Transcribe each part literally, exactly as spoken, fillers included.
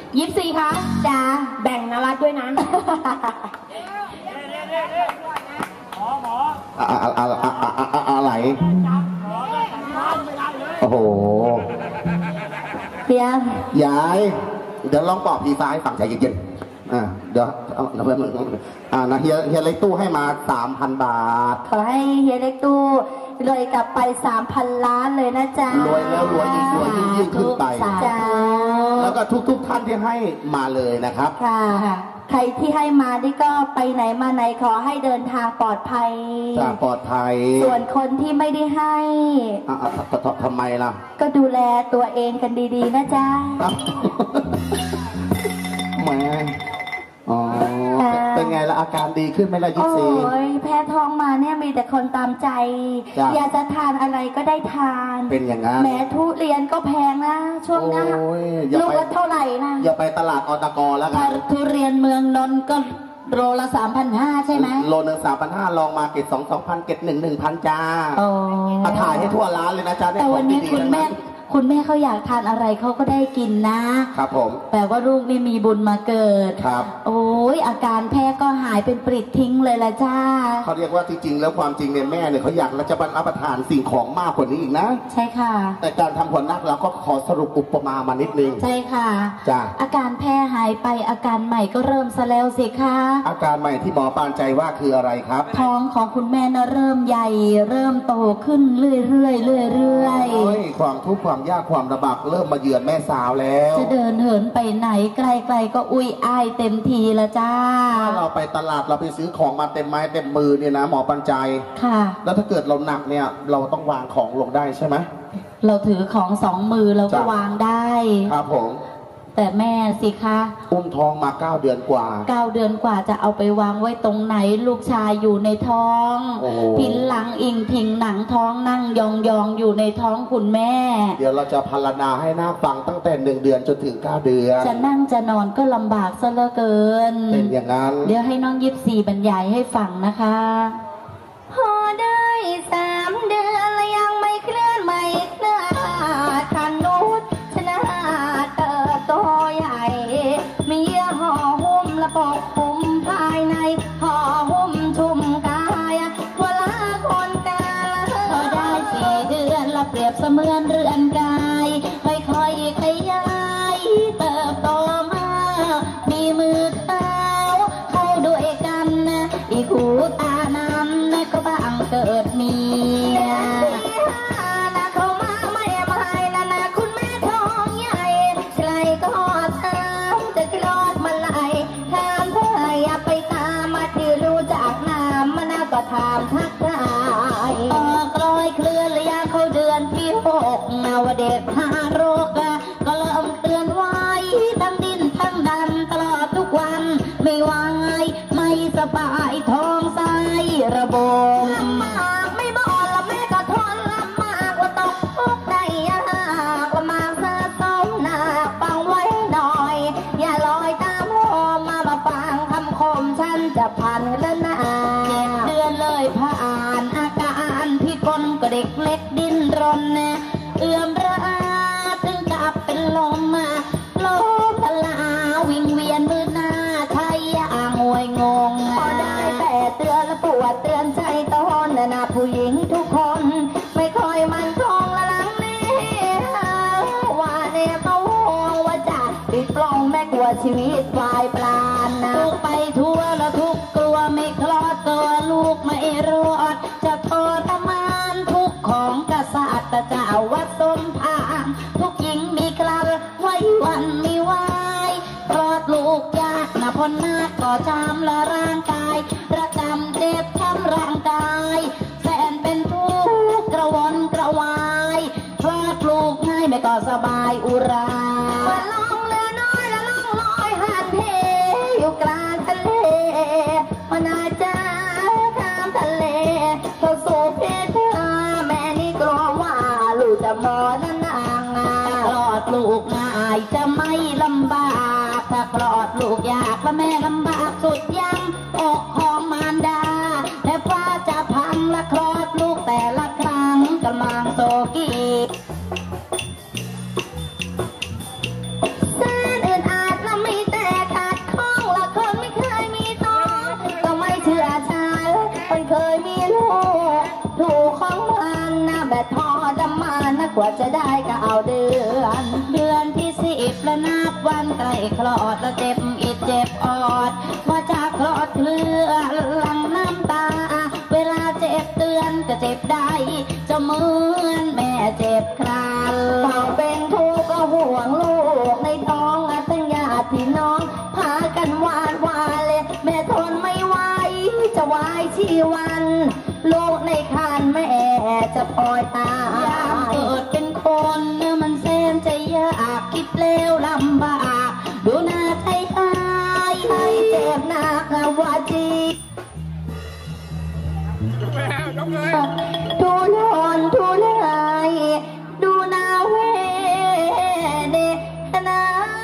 ยิบสี่คะจ้าแบ่งนรัตด้วยนะหมอหมออะไรโอ้โหเพียงยายเดี๋ยวลองปอบพีฟ้าให้ฟังใจเย็นๆอ่าเดี๋ยวเอาเพื่อนอ่านะเฮียเฮียเล็กตู้ให้มาสามพันบาทขอให้เฮียเล็กตู้รวยกลับไปสามพันล้านเลยนะจ๊ะรวยแล้วรวยอีกรวยยิ่งยิ่งขึ้นไปจ้าแล้วก็ทุกๆท่านที่ให้มาเลยนะครับค่ะใครที่ให้มานี่ก็ไปไหนมาไหนขอให้เดินทางปลอดภัยปลอดภัยส่วนคนที่ไม่ได้ให้ทำไมล่ะก็ดูแลตัวเองกันดีๆนะจ๊ะแหมอ๋อเป็นไงละอาการดีขึ้นไหมล่ะยิปซีโอ้ยแพ้ท้องมาเนี่ยมีแต่คนตามใจอยากจะทานอะไรก็ได้ทานเป็นอย่างนั้นแม้ทุเรียนก็แพงนะช่วงนี้ลูกละเท่าไหร่นะอย่าไปตลาดอตกแล้วกันทุเรียนเมืองนนท์ก็โลละสามพันห้าใช่ไหมโลหนึ่งสามพันห้าลองมาเก็บสองสองพันเก็บหนึ่งหนึ่งพันจ้าโอ้ถ่ายให้ทั่วร้านเลยนะจ๊ะแต่วันนี้คุณแม่คุณแม่เขาอยากทานอะไรเขาก็ได้กินนะครับผมแต่ว่าลูกนี่มีบุญมาเกิดครับโอ้ยอาการแพ้ก็หายเป็นปริดทิ้งเลยละจ้าเขาเรียกว่าจริงๆแล้วความจริงเนี่ยแม่เนี่ยเขาอยากจะบรรรับประทานสิ่งของมากกว่านี้อีกนะใช่ค่ะแต่การทำผลนักเราก็ขอสรุปอุปมามานิดนึงใช่ค่ะจ้าอาการแพ้หายไปอาการใหม่ก็เริ่มซะแล้วสิคะอาการใหม่ที่หมอปานใจว่าคืออะไรครับท้องของคุณแม่นะเริ่มใหญ่เริ่มโตขึ้นเรื่อยๆเรื่อยๆความทุกข์ความยากความลำบากเริ่มมาเยือนแม่สาวแล้วจะเดินเหินไปไหนไกลๆก็อุ้ยอ้ายเต็มทีละจ้าถ้าเราไปตลาดเราไปซื้อของมาเต็มไม้เต็มมือเนี่ยนะหมอปัญจัยค่ะแล้วถ้าเกิดเราหนักเนี่ยเราต้องวางของลงได้ใช่ไหมเราถือของสองมือเราก็วางได้ครับผมแต่แม่สิคะอุ้มท้องมาเก้าเดือนกว่าเก้าเดือนกว่าจะเอาไปวางไว้ตรงไหนลูกชายอยู่ในท้องพินหลังอิงพิงหนังท้องนั่งยองยองอยู่ในท้องคุณแม่เดี๋ยวเราจะพรรณนาให้นาฟังตั้งแต่หนึ่งเดือนจนถึงเก้าเดือนจะนั่งจะนอนก็ลำบากซะเหลือเกินเป็นอย่างนั้นเดี๋ยวให้น้องยิบซีบรรยายให้ฟังนะคะพอได้สามเดือนแล้วยังไม่เคลื่อนไม่เคลื่อนทันนุชชนะเติบโตใหญ่มีห่อหุ้มและปกคลุมภายในห่อหุ้มชุ่มกายเวลาคนกาลพอได้สี่เดือนและเปรียบเสมือนเรือนกายค่อยๆขยายเติบโตมามีมือเท้าเข้าด้วยกันอีกหูตานำก็บางเกิดเมียเข้ามาไม่ไม่ละนะคุณแม่ท้องใหญ่ใครก็ตามจะคลอดมาไหลถามเธออย่าไปตามมาที่รู้จักน้ำมันก็ถามทักทายออกรอยเคลื่อนระยะเข้าเดือนที่หกนาวเด็กหาโรคก็เริ่มเตือนไว้ทั้งดิ้นทั้งดันตลอดทุกวันไม่วายไม่สบายท้องไส้ระบมลำบากไม่บอกละแม่ก็ทนลำบากว่าตกทุกข์ได้ยากว่ามาสะสมหนักฟังไว้หน่อยอย่าลอยตามหัวมามาฟังคำคมฉันจะผ่านแล้วนะเจ็ดเดือนเลยผ่านอาการพิกลก็เด็กเล็กดิ้นรนเอื้อมระอาถึงกับเป็นลมมาโลมพลาวิ่งเวียนมือหน้าใช่ยางวยงงพอได้แต่เตือนและปวดเตือนใจตอนนะผู้หญิงทุกคนไม่ค่อยมันคงละลังเน่ว่าเนี่ยเขาห่วงว่าจะติดปล้องแม่กลัวชีวิตวายปลานนะทุกไปทั่วแล้วทุกกลัวไม่คลอดตัวลูกไม่รอดจะทรมานทุกของกษัตริย์เจ้าวัดสมภารทุกหญิงมีกลับไว้วันมีวายคลอดลูกยากนะพนาก็จำละร่างกายประจำเจ็บช้ำร่างกายแสนเป็นทุกข์กระวนกระวายคลอดลูกง่ายไม่ก็สบายอุราล่องเรือน้อยและล่องลอยหันเหอยู่กลางทะเลมันอาจจะข้ามทะเลเข้าสู่เพศแม่นี่กลัวว่าลูกจะมอนั่นนางคลอดลูกง่ายจะไม่ลำบากถ้าคลอดลูกยากและแม่ลำบากสุดยังอกของมารดาและฟ้าจะพังและคลอดลูกแต่ละครั้งกำลังโศกีแสนอื่นอาจก็เอาเดือนเดือนที่สิบและนับวันใกล้คลอดแล้วเจ็บอิดเจ็บออดว่าจะคลอดเคลือหลังน้ำตาเวลาเจ็บเตือนจะเจ็บได้จะเหมือนแม่เจ็บครานเฝ้าเป็นทุกข์ก็ห่วงลูกในท้องทั้งญาติพี่น้องพากันหวาดหวาเลยแม่ทนไม่ไหวจะวายชีวันลูกในครรภ์แม่จะปล่อยตายยามเกิดเป็นคนมันแสนจะยากคิดแล้วลำบากดูหน้าใจตายให้เจ็บหนักว่าจีทุรนทุรายดูหน้าเวเดนา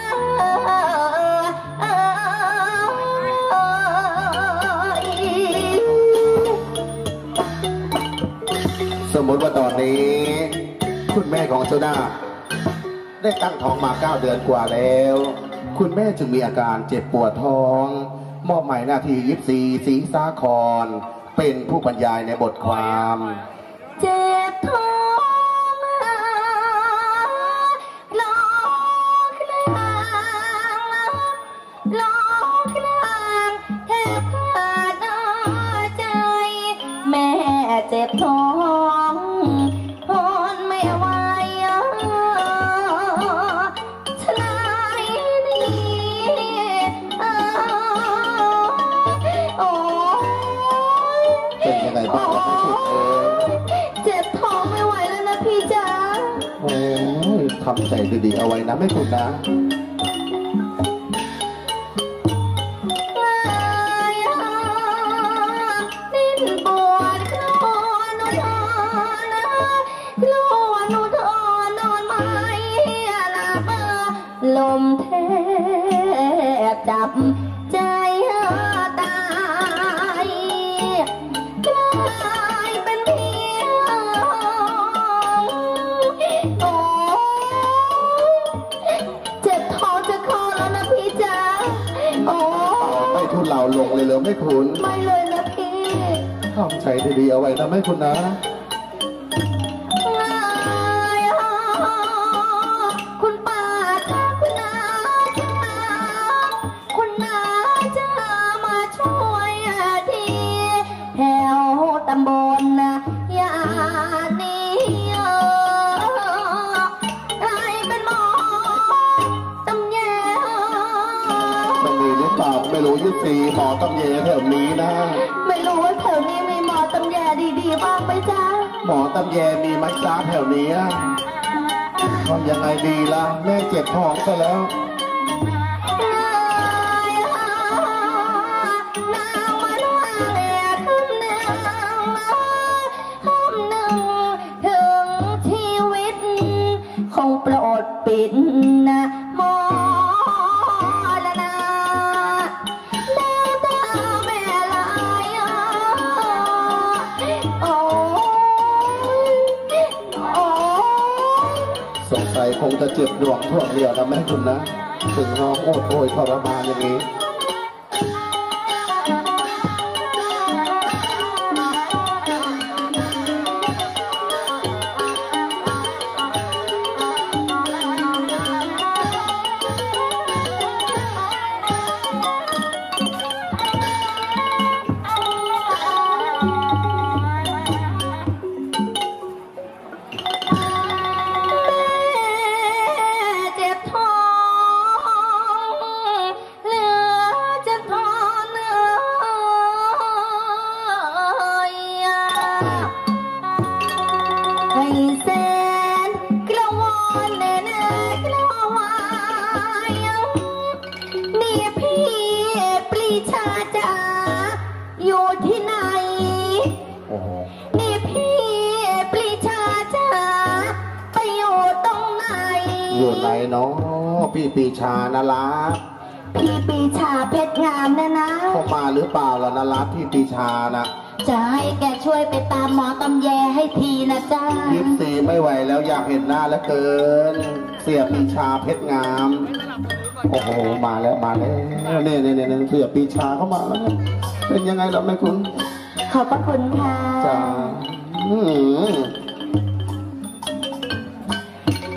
สมมติว่าตอนนี้คุณแม่ของโซดาได้ตั้งท้องมาเก้าเดือนกว่าแล้วคุณแม่จึงมีอาการเจ็บปวดท้องมอบหมายหน้าที่ยิปซีศรีสาครเป็นผู้บรรยายในบทความเจ็บท้องลองคลางลองคลางแทบขาดใจแม่เจ็บท้องทนไม่ไหวชลายนี่โอ้เป็นยังไงบ้างครับพี่เอ๋เจ็บท้องไม่ไหวแล้วนะพี่จ๋าโอ้ยทำใจดีๆเอาไว้นะไม่คุณนะดิ้นปวดคลอนนอนคลอนนอนนอนไม่หลับลมแทบจับใจตายกลายเป็นเพียงโอ้เจ็บท้องจะคลอดแล้วนะพี่จ๋าโอ้ไม่ทุนเราลงเลยเลยไม่คุณไม่เลยนะพี่ทำใจดีๆเอาไว้นะไม่คุณนะคุณป้าจ้าคุณน้าจ้าคุณน้าจะมาช่วยทีแถวตำบลยานีใครเป็นหมอตำแยมันมีหรือเปล่าไม่รู้ยุติหมอตำแยแถวนี้นะไม่รู้ว่าแถวนี้มีหมอตำแยดีๆบ้างไหมจ๊ะหมอตำแยมีไหมจ้าแถวนี้ทำยังไงดีล่ะแม่เจ็บท้องซะแล้วคงโปรดปิดนะมอละนาแล้วตาแม่ลายโอ้โอ้สงสัยคงจะเจ็บดวงทั่วเรียวนะแม่คุณนะถึงน้องโอดโอยทรมานอย่างนี้อยู่ไหนเนาะพี่ปีชานะรักพี่ปีชาเพชรงามนะนะเขามาหรือเปล่าล่ะนะรักพี่ปีชานะจะให้แกช่วยไปตามหมอตำแยให้ทีนะจ้ายิบซีไม่ไหวแล้วอยากเห็นหน้าแล้วเกินเสียปีชาเพชรงามโอ้โหมาแล้วมาแล้วเนี่ยเนี่ยเนี่ยเสียปีชาเข้ามาแล้วเนี่ยเป็นยังไงล่ะแม่คุณขอบพระคุณค่ะจ้า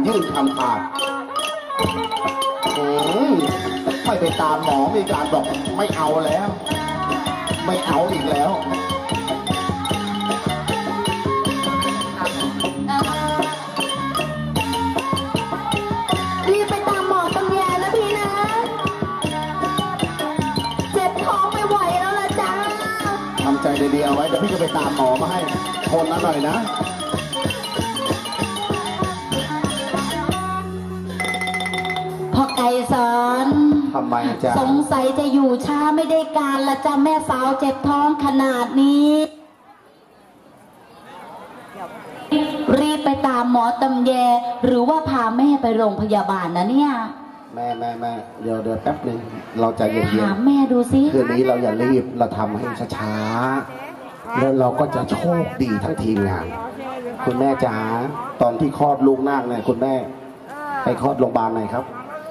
ยื่นคำขาดอืมไม่ไปตามหมอมีการบอกไม่เอาแล้ว ไม่เอาอีกแล้วรีบไปตามหมอตำแยนะพี่นะเจ็บท้องไม่ไหวแล้วล่ะจ้าทำใจดีๆเอาไว้เดี๋ยวพี่จะไปตามหมอมาให้คนละหน่อยนะพ่อไก่สอนทำไมจ๊ะสงสัยจะอยู่ช้าไม่ได้การละจ้าแม่สาวเจ็บท้องขนาดนี้รีบไปตามหมอตำแยหรือว่าพาแม่ไปโรงพยาบาลนะเนี่ยแม่แม่แม่เดี๋ยวเดี๋ยวแป๊บนึงเราใจเย็นๆถามแม่ดูสิคืนนี้เราอย่ารีบเราทำให้ช้าๆแล้วเราก็จะโชคดีทั้งทีมงานคุณแม่จ๋าตอนที่คลอดลูกนาคเนี่ยคุณแม่ไปคลอดโรงพยาบาลไหนครับ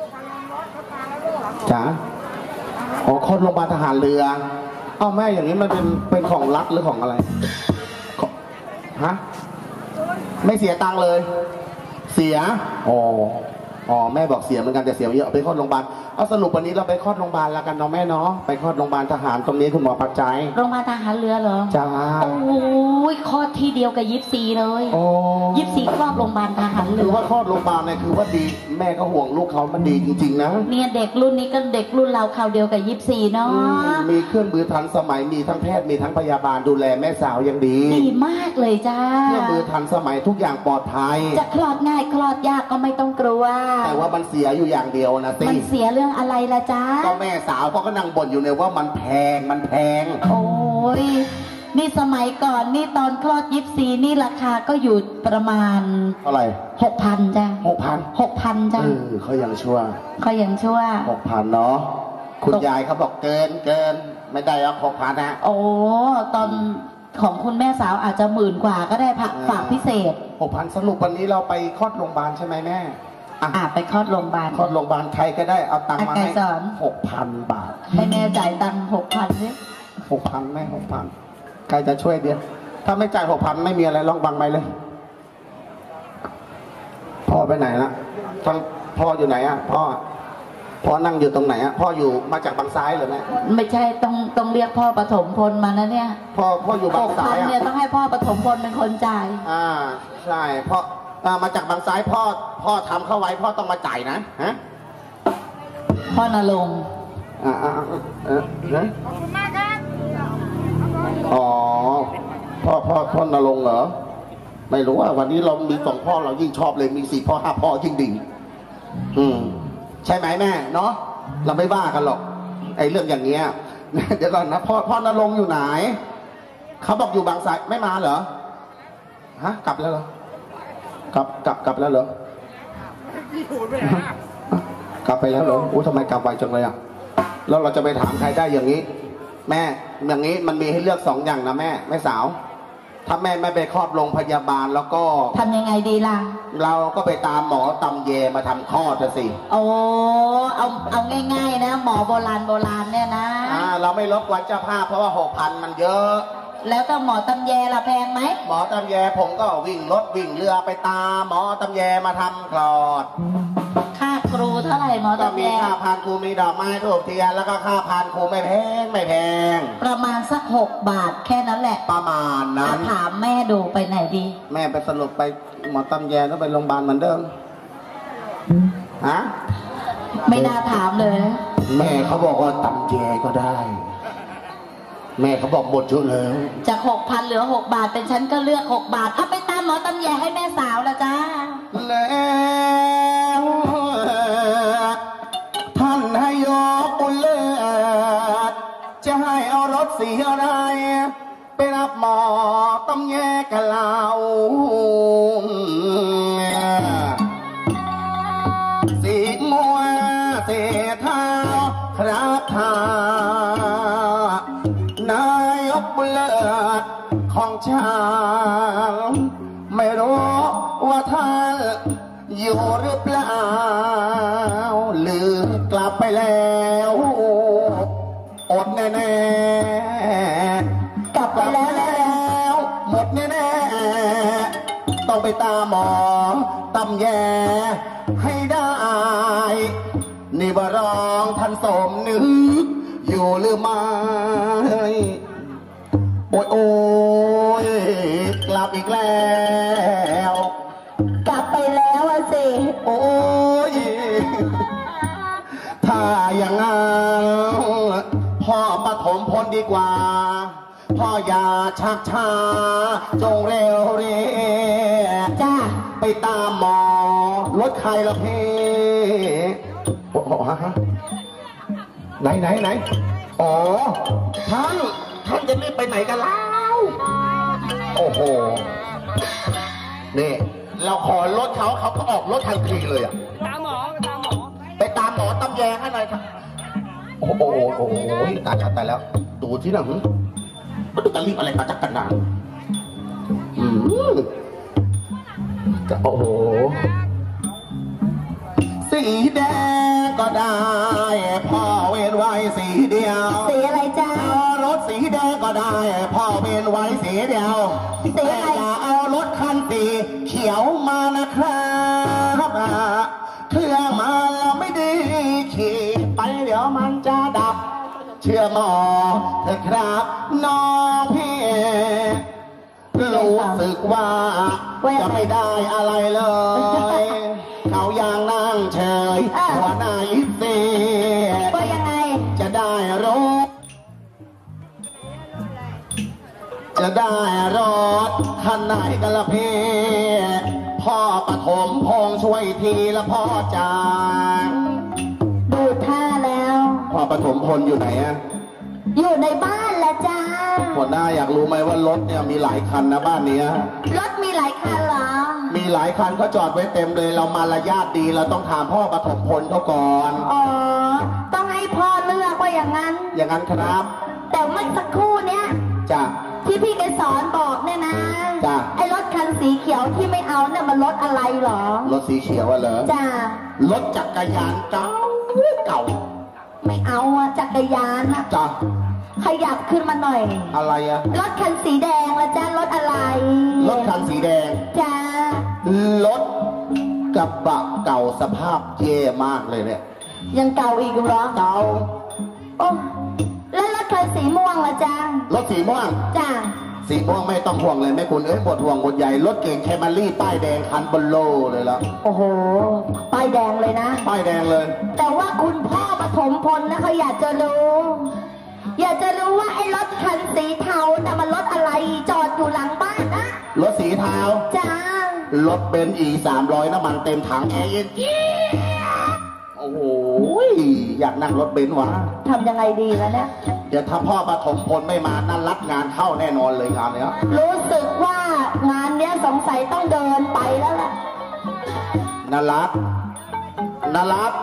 จ๋าอ๋อคลอดโรงพยาบาลทหารเรือเอ้าแม่อย่างนี้มันเป็นเป็นของรัฐหรือของอะไรฮะไม่เสียตังค์เลย เสียอ๋ออ๋อแม่บอกเสียเหมือนกันแต่เสียเยอะไปคลอดโรงพยาบาลเอาสรุปวันนี้เราไปคลอดโรงพยาบาลแล้วกันเนาะแม่เนาะไปคลอดโรงพยาบาลทหารตรงนี้คุณหมอปักใจโรงพยาบาลทหารเรือเหรอจ้าโอ้ยคลอดที่เดียวกับยิปซีเลยยิปซีคลอดโรงพยาบาลทหารเรือคือว่าคลอดโรงพยาบาลเนี่ยคือว่าดีแม่ก็ห่วงลูกเขามันดีจริงๆนะเนี่ยเด็กรุ่นนี้ก็เด็กรุ่นเราคราวเดียวกับยิปซีเนาะมีเครื่องมือทันสมัยมีทั้งแพทย์มีทั้งพยาบาลดูแลแม่สาวอย่างดีดีมากเลยจ้าเครื่องมือทันสมัยทุกอย่างปลอดภัยจะคลอดง่ายคลอดยากก็ไม่ต้องกลัวแต่ว่ามันเสียอยู่อย่างเดียวนะสิมันเสียเรื่องอะไรล่ะจ๊ะก็แม่สาวเขาก็นั่งบ่นอยู่เนี่ยว่ามันแพงมันแพงโอ้ยนี่สมัยก่อนนี่ตอนคลอดยิปซีนี่ราคาก็อยู่ประมาณเท่าไหร่หกพันจ้ะหกพันหกพันจ้ะเออเขายังชั่วเขายังชั่วหกพันเนาะคุณยายเขาบอกเกินเกินไม่ได้เอาหกพันนะโอ้ตอนของคุณแม่สาวอาจจะหมื่นกว่าก็ได้ผักฝากพิเศษหกพันสรุปวันนี้เราไปคลอดโรงพยาบาลใช่ไหมแม่อ่ะไปคลอดโรงพยาบาลคลอดโรงพยาบาลใครก็ได้เอาตังค์มาให้หกพันบาทให้แม่จ่ายตังค์หกพันนี่หกพันแม่หกพันใครจะช่วยเดียวถ้าไม่จ่ายหกพันไม่มีอะไรลองบังไปเลยพ่อไปไหนละทั้งพ่ออยู่ไหนอ่ะพ่อพ่อนั่งอยู่ตรงไหนอ่ะพ่ออยู่มาจากบางซ้ายหรือไงไม่ใช่ต้องต้องเรียกพ่อปฐมพลมานะเนี่ยพ่อพ่ออยู่บางซ้ายอ่ะเนี่ยต้องให้พ่อปฐมพลเป็นคนจ่ายอ่าใช่พ่อมาจากบางซ้ายพ่อพ่อทำเข้าไว้พ่อต้องมาจ่ายนะฮะพ่อนรงค์อ่าอ่าเออนะขอบคุณมากครับอ๋อพ่อพ่อพ่อนรงค์เหรอไม่รู้ว่าวันนี้เรามีสองพ่อเรายิ่งชอบเลยมีสี่พ่อห้าพ่อยิ่งดิ่งอืมใช่ไหมแม่เนาะเราไม่บ้ากันหรอกไอ้เรื่องอย่างเงี้ยเดี๋ยวก่อนนะพ่อพ่อนรงค์อยู่ไหนเขาบอกอยู่บางซ้ายไม่มาเหรอฮะกลับแล้วเหรอกลับกลับกลับแล้วเหรอกลับไปแล้วเหรอโอ้ทำไมกลับไวจังเลยอ่ะแล้วเราจะไปถามใครได้อย่างนี้แม่อย่างนี้มันมีให้เลือกสองอย่างนะแม่แม่สาวถ้าแม่ไม่ไปคลอดโรงพยาบาลแล้วก็ทำยังไงดีล่ะเราก็ไปตามหมอตำเยมาทำคลอดสิโอ้เอาเอาง่ายๆนะหมอโบราณโบราณเนี่ยนะอ่าเราไม่ลบวันเจ้าภาพเพราะว่าหกพันมันเยอะแล้วก็หมอตำแยล่ะแพงไหมหมอตำแยผมก็วิ่งรถวิ่งเรือไปตามหมอตำแยมาทำคลอดค่าครูเท่าไหร่หมอตำแยมีค่าพานครูมีดอกไม้ทูบเทียนแล้วก็ค่าพานครูไม่แพงไม่แพงประมาณสักหกบาทแค่นั้นแหละประมาณนั้นถามแม่ดูไปไหนดีแม่ไปสรุปไปหมอตำแยแล้วไปโรงพยาบาลเหมือนเดิมฮะไม่น่าถามเลยแม่เขาบอกว่าตำแยก็ได้แม่เขาบอกหมดเยอะแล้วจากหกพันเหลือหกบาทเป็นฉันก็เลือกหกบาทเอาไปตามหมอตำแยให้แม่สาวละจ้าแล้วท่านให้ยกบุญเลิศจะให้เอารถสีอะไรไปรับหมอตำแยกันเราสีมัวเสียเท้าครับทานายกบุญเลิศของฉันไม่รู้ว่าท่านอยู่หรือเปล่าหรือกลับไปแล้วอดแน่ๆกลับไปแล้วหมดแน่ๆต้องไปตามหมอตำแยให้ได้นี่บารองท่านสมนึกอยู่หรือไม่โอ้ยโอ้ยกลับอีกแล้วกลับไปแล้วอะสิโอ้ยถ้าอย่างนั้นพ่อปฐมพลดีกว่าพ่ออย่าชักช้าจงเร็วเร็วจ้าไปตามหมอรถใครละพี่โอ้โหฮะไหนไหนไหนอ๋อท่านท่านจะรีบไปไหนกันแล้วโอ้โหนี่เราขอรถเขาเขาก็ออกรถทันทีเลยอ่ะตามหมอไปตามหมอไปตามหมอตำแยให้หน่อยครับโอ้โหโอ้โหตายแล้วตายแล้วดูที่นั่นมันจะรีบอะไรมาจากกันนานอืมจะโอ้โหสีแดงก็ได้พ่อเว้นไว้สีเดียวสีอะไรจ้ารถสีแดงก็ได้พ่อเว้นไว้สีเดียวสีอะไรอย่าเอารถคันสีเขียวมานะครับเครื่องมาแล้วไม่ดีขี่ไปเดี๋ยวมันจะดับเชื่อหมอเถอะครับน้องพี่รู้สึกว่าจะไม่ได้อะไรเลยเขายังนั่งเฉยหัวหน้ายิบซีว่ายังไงจะได้รู้จะได้รถคันไหนกันละพี่พ่อปฐมพงช่วยทีละพ่อจางดูท่าแล้วพ่อปฐมพลอยู่ไหนอะอยู่ในบ้านแหละจ้าหัวหน้าอยากรู้ไหมว่ารถเนี่ยมีหลายคันนะบ้านนี้รถมีหลายคันเหรอมีหลายคันก็จอดไว้เต็มเลยเรามารยาทดีเราต้องถามพ่อปฐมพลเขาก่อนอ๋อต้องให้พ่อเลือกว่าอย่างนั้นอย่างนั้นครับแต่เมื่อสักครู่เนี้ยจ้ะที่พี่เกสรบอกเนี่ยนะจ้ะไอ้รถคันสีเขียวที่ไม่เอาเนี่ยมันรถอะไรหรอรถสีเขียวเหรอจ้ะรถจักรยานเก่าเก่าไม่เอาอะจักรยานอะจ้ะขยับขึ้นมาหน่อยอะไรอะรถคันสีแดงละจ้ารถอะไรรถคันสีแดงจ้ารถกระบะเก่าสภาพเย่มากเลยเนี่ยยังเก่าอีกเหรอเก่าโอ้แล้วรถคันสีม่วงละจ้ารถสีม่วงจ้าสีม่วงไม่ต้องห่วงเลยแม่คุณเอ้ยหมดห่วงหมดใหญ่รถเก่งแคมรี่ป้ายแดงคันเบลโลเลยละโอ้โหป้ายแดงเลยนะป้ายแดงเลยแต่ว่าคุณพ่อปฐมพลนะเขาอยากจะรู้อยากจะรู้ว่าไอ้รถคันสีเทาแต่มันรถอะไรจอดอยู่หลังบ้านนะรถสีเทาจ้ารถเบนซ์อีสามร้อยน้ำมันเต็มถังแอร์เย็นโอ้โหอยากนั่งรถเบนซ์วะทำยังไงดีแล้วเนี่ยเดี๋ยวถ้าพ่อปฐมพลไม่มานั่นรัดงานเข้าแน่นอนเลยงานเนี้ยรู้สึกว่างานเนี้ยสงสัยต้องเดินไปแล้วแหละนารัตนารัต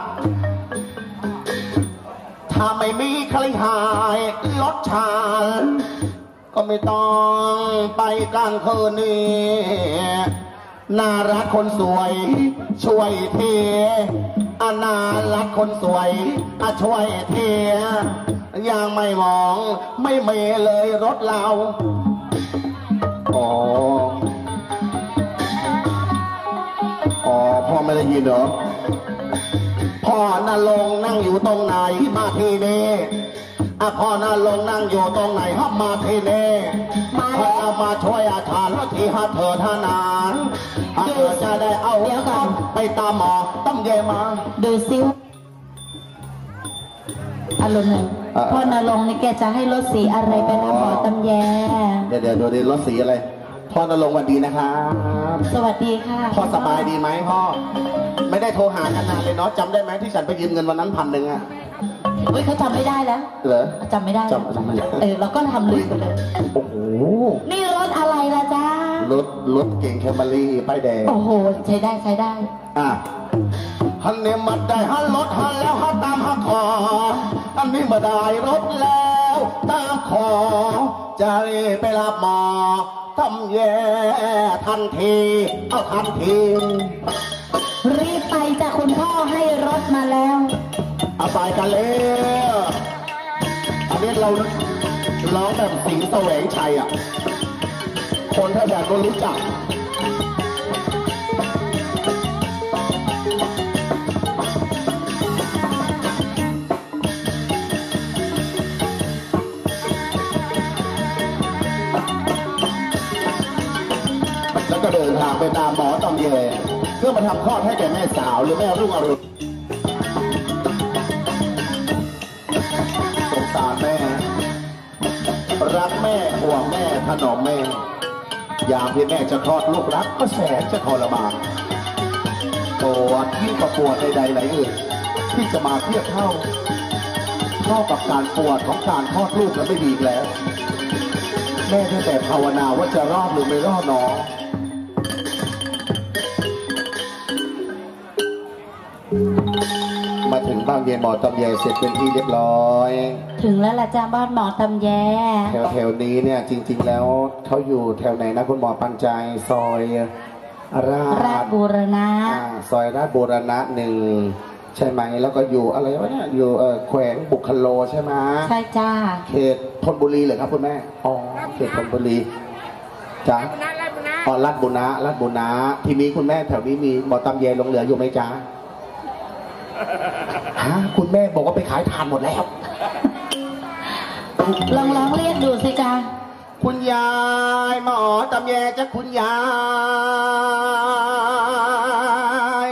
ถ้าไม่มีใครหายรถฉันก็ไม่ต้องไปกลางคืนนี้น่ารักคนสวยช่วยเทอาน่ารักคนสวยอาช่วยเทยังไม่มองไม่เมเลยรถเราอ๋ออ๋อพ่อไม่ได้ยินเหรอพ่อน่าลงนั่งอยู่ตรงไหนมาทีนี้อ่ะพ่อน่าลงนั่งอยู่ตรงไหนฮับมาทีนี้พ่อจะมาช่วยอาชาลที่ฮับเธอท่านานเธอจะได้เอาเดี๋ยวก่อนไปตามหมอต้องเยมาดูซิอารมณ์พ่อน่าลงนี่แกจะให้รถสีอะไรไปนะหมอตำแยเดี๋ยวเดี๋ยวดูรถสีอะไรพ่อน่าลงวันดีนะครับสวัสดีค่ะพ่อสบายดีไหมพ่อไม่ได้โทรหากันนานเลยเนาะจำได้ไหมที่ฉันไปยืมเงินวันนั้นพันหนึ่งอะเฮ้ยเขาจำไม่ได้แล้วเหรอจำไม่ได้จำจำไม่ได้เออเราก็ทำลืมไปเลยโอ้โหนี่รถอะไรล่ะจ้ารถรถเก่งแคมรี่ป้ายแดงโอ้โหใช้ได้ใช้ได้อ่ะฮันเนี่ยมาได้ฮันรถฮันแล้วฮันตามฮันคออันนี้มาได้รถแล้วตามคอจะรีบไปรับหมอทำแย่ทันทีเอาทันทีรีบไปจากคุณพ่อให้รถมาแล้วเอาไปกันเลยอันนี้เราร้องแบบสิงห์แสวงชัยอ่ะคนถ้าแบบก็รู้จักก็เดินทางไปตามหมอตำแยเพื่อมาทำคลอดให้แก่แม่สาวหรือแม่รุ่งอรุณสงสารแม่รักแม่ห่วงแม่ถนอมแม่ยามที่แม่จะคลอดลูกรักก็แสนจะทรมานปวดยิ่งกว่าปวดใดๆไหนอื่นที่จะมาเทียบเท่าเท่ากับการปวดของการคลอดลูกแล้วไม่ดีอีกแล้วแม่ได้แต่ภาวนาว่าจะรอดหรือไม่รอดหนอมาถึงบ้านเย็นหมอตำแยเสร็จเป็นที่เรียบร้อยถึงแล้วล่ะจ้าบ้านหมอตำแยแถวแถวนี้เนี่ยจริงๆแล้วเขาอยู่แถวไหนนะคุณหมอปัญใจซอยราชราชบูรณะอ่าซอยราชบูรณะหนึ่งใช่ไหมแล้วก็อยู่อะไรวะเนี่ยอยู่เอ่อแขวงบุคโลใช่ไหมใช่จ้าเขตธนบุรีเหรอครับคุณแม่อ๋อเขตธนบุรีจ้ะอ๋อลาดบุณะลาดบุณะทีนี้คุณแม่แถวนี้มีหมอตำแยหลงเหลืออยู่ไหมจ๊ะฮะคุณแม่บอกว่าไปขายทานหมดแล้วลองลองเรียกดูสิจ้าคุณยายหมอตำแยจะคุณยาย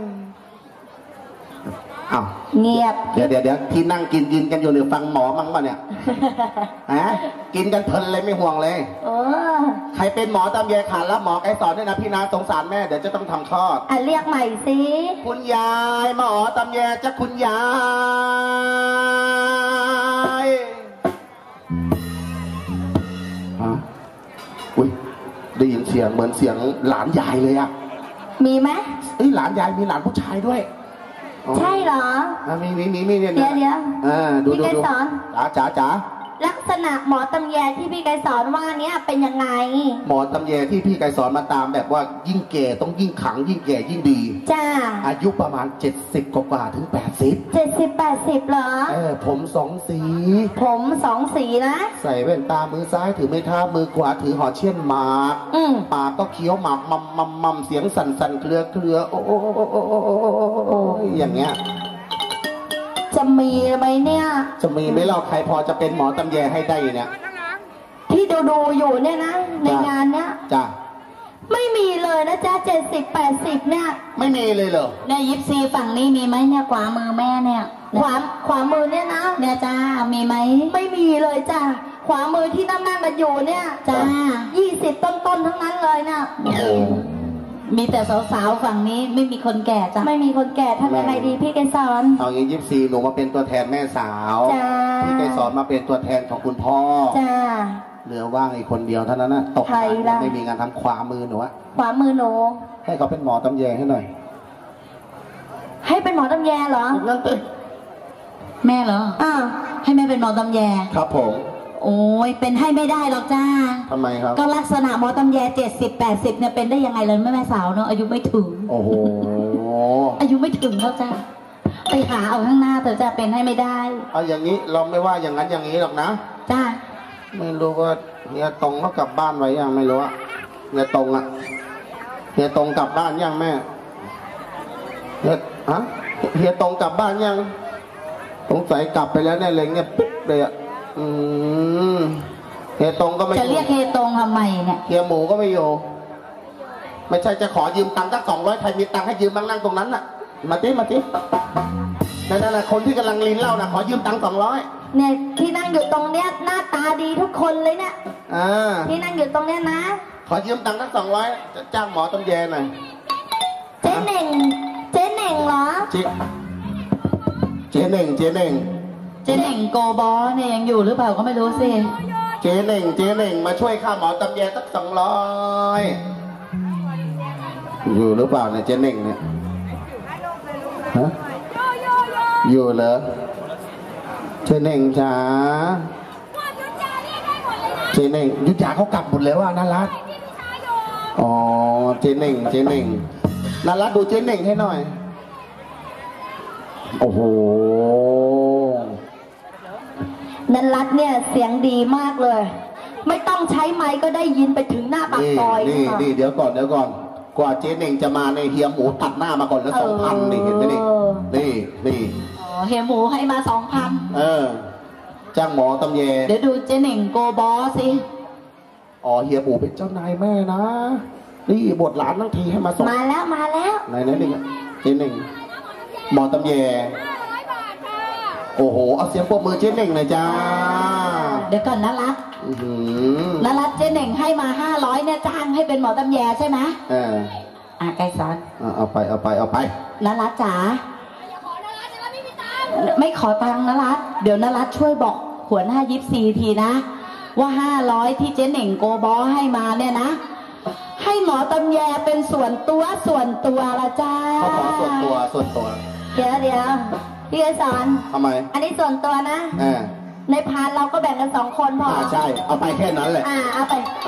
อ้าวเงียบเดี๋ยวเดี๋ยวเดี๋ยวที่นั่งกินกินกันอยู่เนี่ยฟังหมอมั้งป่ะเนี่ย ฮะกินกันเพลินเลยไม่ห่วงเลยโอ้ใครเป็นหมอตำแยขาดรับหมอไกสอนด้วยนะพี่นาสงสารแม่เดี๋ยวจะต้องทำคลอดอ่ะเรียกใหม่สิคุณยายหมอตำแยจะคุณยายฮะอุ้ยได้ยินเสียงเหมือนเสียงหลานยายเลยอะมีไหมเอ้ยหลานยายมีหลานผู้ชายด้วยอ๋อใช่เหรออ่ะมีมีมีมีเนี่ยเดี๋ยวเดี๋ยวอ่าดูพี่ดูไกรดูสอนจ๋าจ๋าจ๋าลักษณะหมอตำแยที่พี่ไกรสอนว่าเนี้ยเป็นยังไงหมอตำแยที่พี่ไกรสอนมาตามแบบว่ายิ่งแก่ต้องยิ่งขังยิ่งแก่ยิ่งดีจ้าอายุประมาณเจ็ดสิบกว่าๆถึงแปดสิบเจ็ดสิบแปดสิบเหรอเออผมสองสีผมสองสีนะใส่แว่นตามือซ้ายถือไม้เท้ามือขวาถือห่อเชี่ยนหมากอืมปากก็เคี้ยวหมากมัมมัมมัมเสียงสั่นสั่นเคลือเคลือโอ้โอ้โอ้โอ้โอ้โอ้โอ้อย่างเงี้ยจะมีไหมเนี่ยจะมีไหมเราใครพอจะเป็นหมอตำแยให้ได้เนี่ยที่ดูดูๆอยู่เนี่ยนะ ในงานเนี้ยจ้ะไม่มีเลยนะจ๊ะเจ็ดสิบแปดสิบเนี่ยไม่มีเลยเหรอเนี่ยยิปซีฝั่งนี้มีไหมเนี่ยขวามือแม่เนี่ยขวาขวามือเนี่ยนะเนี่ยจ้ามีไหมไม่มีเลยจ้าขวามือที่นั่งนั่งกันอยู่เนี่ยจ้ายี่สิบต้นๆทั้งนั้นเลยนะโอ้โหมีแต่สาวๆฝั่งนี้ไม่มีคนแก่จ้ะไม่มีคนแก่ทำยังไงดีพี่ไกรสอนเอางี้ยิปซีหนูมาเป็นตัวแทนแม่สาวจ้าพี่ไกรสอนมาเป็นตัวแทนของคุณพ่อจ้าเหลือว่างอีกคนเดียวเท่านั้นนะตกใครล่ะไม่มีงานทำขวามือหนูอะขวามือหนูให้เขาเป็นหมอตำแยให้หน่อยให้เป็นหมอตำแยเหรอนั่นเองแม่เหรออ่าให้แม่เป็นหมอตำแยครับผมโอ้ยเป็นให้ไม่ได้หรอกจ้าทำไมครับก็ลักษณะหมอตำแยเจ็ดสิบแปดสิบเนี่ยเป็นได้ยังไงเลยแม่แม่สาวเนาะอายุไม่ถึงโอ้โหอายุไม่ถึงแล้วจ้าไปหาเอาข้างหน้าเถอะจ้าเป็นให้ไม่ได้เอาอย่างนี้เราไม่ว่าอย่างนั้นอย่างนี้หรอกนะจ้าไม่รู้ว่าเฮียตรงเขากลับบ้านไว้ยังไม่รู้อะเฮียตรงอะเฮียตรงกลับบ้านยังแม่เฮียฮะเฮียตรงกลับบ้านยังสงสัยกลับไปแล้วแน่เลยเงียบปุ๊บเลยอะอืมเฮียตรงก็ไม่อจะยู่เรียกเฮตรงทำไมเนี่ยเฮียหมูก็ไม่อยู่ไม่ใช่จะขอยืมตังค์สักสองร้อยใครมีตังค์ให้ยืมบ้างนั่งตรงนั้นน่ะ มาติมาตินั่นน่ะคนที่กำลังลิ้นเหล้าน่ะขอยืมตังค์สองร้อยเนี่ยที่นั่งอยู่ตรงเนี้ยหน้าตาดีทุกคนเลยเนี่ยอ่าที่นั่งอยู่ตรงเนี้ยนะขอยืมตังค์สักสองร้อยจ้างหมอตำแยหน่อยเจ๊เหน่งเจ๊เหน่งเหรอเจ๊เจ๊เน่งเจ๊เน่งเจ๊เหน่งโกบอเนี่ยยังอยู่หรือเปล่าก็ไม่รู้สิเจ๊เน่งเจ๊เน่งมาช่วยข้าหมอตำแยสักสองร้อยอยู่หรือเปล่าเนี่ยเจ๊เน่งเนี่ยฮะอยู่เหรอเจ๊เน่งจ๋าเจ๊เน่งยุทธยาเขากลับหมดแล้วว่าน่ารักอ๋อเจ๊เน่งเจ๊เน่งน่ารักดูเจ๊เน่งให้หน่อยโอ้โหนันรัตเนี่ยเสียงดีมากเลย ไม่ต้องใช้ไม้ก็ได้ยินไปถึงหน้าปากนี่ซอยนี่ค่ะนี่เดี๋ยวก่อนเดี๋ยวก่อนกว่าเจ๊เน่งจะมาในเฮียหมูตัดหน้ามาก่อนแล้วสองพันนี่เห็นไหมนี่นี่นี่อ๋อเฮียหมูให้มาสองพันเออจ้างหมอตำแยเดี๋ยวดูเจ๊เหน่งโกบอสิอ๋อเฮียหมูเป็นเจ้านายแม่นะนี่บทหลานทั้งทีให้มาส่งมาแล้วมาแล้วไหนไหนหนึ่งเจ๊หนึ่งหมอตำแยโอ้โหเอาเสียงปรบมือเจ๊หนึ่งเลยจ้าเดี๋ยวก่อนนะรัตอื้อหือนารัตเจ๊เหน่งให้มาห้าร้อยเนี่ยจ้างให้เป็นหมอตำแยใช่ไหมเอออ่ะไกรสอนเอาเอาไปเอาไปเอาไปนารัตจ๋าไม่ขอตังค์นารัตเดี๋ยวนารัตช่วยบอกหัวหน้ายิปซีทีนะ ว่าห้าร้อยที่เจ๊เหน่งโกบอให้มาเนี่ยนะ ให้หมอตำแยเป็นส่วนตัวส่วนตัวละจ้าเขาขอส่วนตัวส่วนตัวเดี๋ยวเดี๋ยวพี่ไกรสอนทำไมอันนี้ส่วนตัวนะเออในพานเราก็แบ่งกันสองคนพออ่าใช่เอาไปแค่นั้นแหละอ่าเอาไป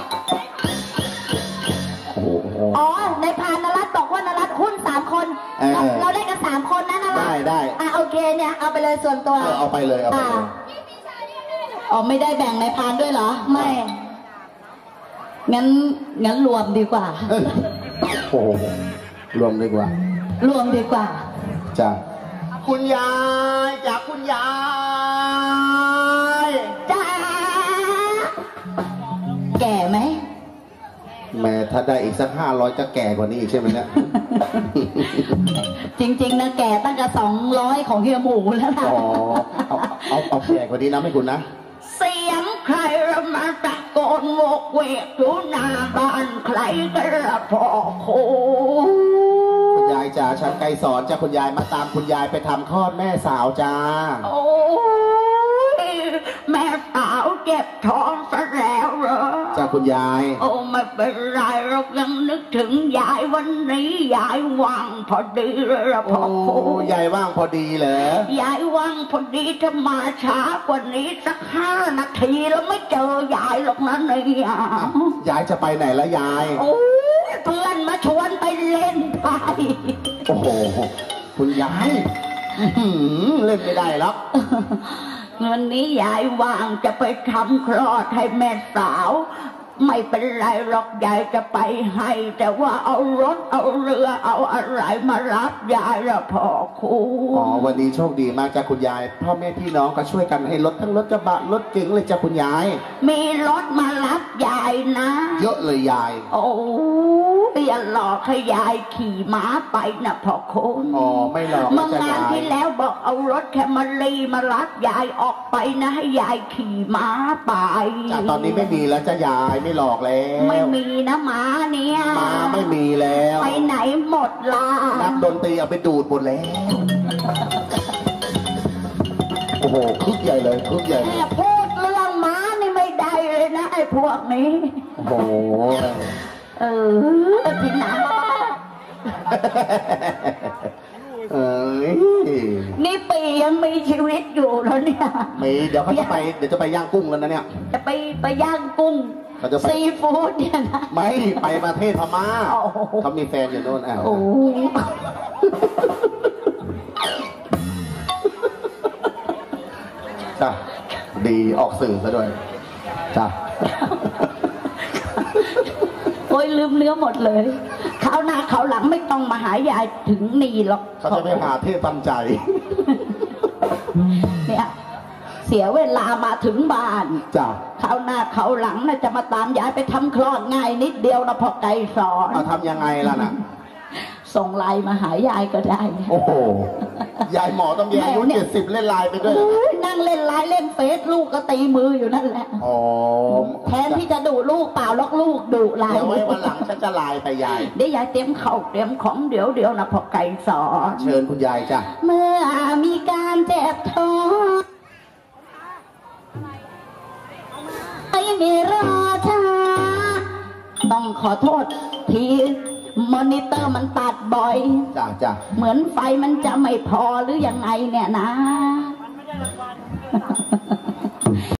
โอ้โหอ๋อ ในพานนรัตน์บอกว่านรัตน์หุ้นสามคนเออเราเราได้กันสามคนนะนรัตน์ได้ได้อ่ะโอเคเนี่ยเอาไปเลยส่วนตัวเออเอาไปเลยเอาไปอ่าเลยอ๋อไม่ได้แบ่งในพานด้วยเหรอ ไม่ งั้นงั้นรวมดีกว่าเอ้ยโอ้โหรวมดีกว่ารวมดีกว่าจ้าคุณยายจากคุณยายจ้า แก่ไหมแม่ถ้าได้อีกสักห้าร้อยจะแก่กว่านี้อีกใช่ไหมเนี่ยจริงๆนะแก่ตั้งแต่สองร้อยของเฮียหมูแล้วนะอ๋อเอาเอาเอาแก่กว่านี้นะไม่คุณนะเสียงใครมาตะโกนโวกเวกอยู่หน้าบ้านใครก็ระพอโคคุณยายจ๋าฉันไกลสอนจ้าคุณยายมาตามคุณยายไปทำคลอดแม่สาวจ้าโอ้ยแม่สาวเจ็บท้องซะแล้วเหรอจ้าคุณยายโอ้ไม่เป็นไรหรอกยังนึกถึงยายวันนี้ยายว่างพอดีเลยละพ่อโอ้ยายว่างพอดีเหรอยายว่างพอดีถ้ามาช้ากว่านี้สักห้านาทีแล้วไม่เจอยายหรอกนะเนี่ยยายจะไปไหนละยายโอ้ยเพื่อนมาชวนไปเล่นไพ่โอ้โหคุณยายอื้อหือเล่นไม่ได้แล้ววันนี้ยายว่างจะไปทำคลอดให้แม่สาว ไม่เป็นไรหรอกยายจะไปให้ แต่ว่าเอารถเอาเรือเอาอะไรมารับยายละพ่อครูอ๋อวันนี้โชคดีมากจ้าคุณยายพ่อแม่พี่น้องก็ช่วยกันให้รถทั้งรถกระบะรถเก๋งเลยจ้าคุณยายมีรถมารับยายนะเยอะเลยยายโอ้ยอย่าหลอกให้ยายขี่ม้าไปนะพ่อคุณอ๋อไม่หรอกเมื่อจ้างานยายที่แล้วบอกเอารถแคมรี่มารับยายออกไปนะให้ยายขี่ม้าไปจ้าตอนนี้ไม่มีแล้วจ้ายายไม่หลอกแล้วไม่มีนะม้าเนี่ยมาไม่มีแล้วไปไหนหมดล่ะนักดนตรีเอาไปดูดหมดแล้ว โอ้โหคึกใหญ่เลยคึกใหญ่เลยแม่พูดเรื่องม้านี่ไม่ได้เลยนะไอ้พวกนี้โอ้โหเออพี่หนาเอ้ยนี่ปียังมีชีวิตอยู่แล้วเนี่ยมีเดี๋ยวเขาจะไปเดี๋ยวจะไปย่างกุ้งแล้วนะเนี่ยจะไปไปย่างกุ้งเขาจะไปซีฟู้ดเนี่ยนะไม่ไปประเทศพม่าโอ้โหเขามีแฟนอยู่โน่นอ่ะโอ้จ้ะดีออกสื่อซะด้วยจ้ะโอ้ยลืมเนื้อหมดเลยคราวหน้าคราวหลังไม่ต้องมาหายายถึงนี่หรอกเขาจะไปหาเทพตันใจเนี่ยเสียเวลามาถึงบ้านจ้ะคราวหน้าคราวหลังน่ะจะมาตามยายไปทำคลอดง่ายนิดเดียวนะพอไก่สอนเอาทำยังไงล่ะน่ะส่งไลน์มาหายายก็ได้นะโอ้โห ยายหมอต้องแย่อายุแม่เนี่ยเจ็ดสิบเล่นไลน์ไปด้วยโอ้ยนั่งเล่นไลน์เล่นเฟซลูกก็ตีมืออยู่นั่นแหละอ๋อแทนที่จะดุลูกเปล่าล็อกลูกดุไลน์เดี๋ยวไว้วันหลังฉันจะไลน์ไปยายเดี๋ยวยายเตรียมข้าวเตรียมของเดี๋ยวเดี๋ยวนะพอไก่สอนเชิญคุณยายจ้ะเมื่อมีการเจ็บท้องไม่มีรอช้าต้องขอโทษทีมอนิเตอร์มันตัดบ่อยจ้ะจ้ะเหมือนไฟมันจะไม่พอหรือยังไงเนี่ยนะมันไม่ได้รางวัล